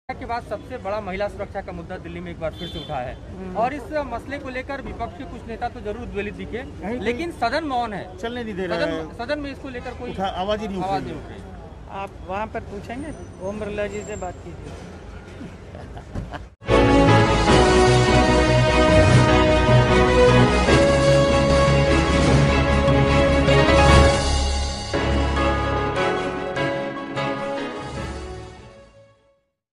के बाद सबसे बड़ा महिला सुरक्षा का मुद्दा दिल्ली में एक बार फिर से उठा है और इस मसले को लेकर विपक्ष के कुछ नेता तो जरूर उद्वेलित दिखे, लेकिन सदन मौन है, चलने नहीं दे रहा है। सदन में इसको लेकर कोई आवाज ही नहीं उठ रही। आप आप वहाँ पर पूछेंगे, ओम बिरला जी से बात कीजिए।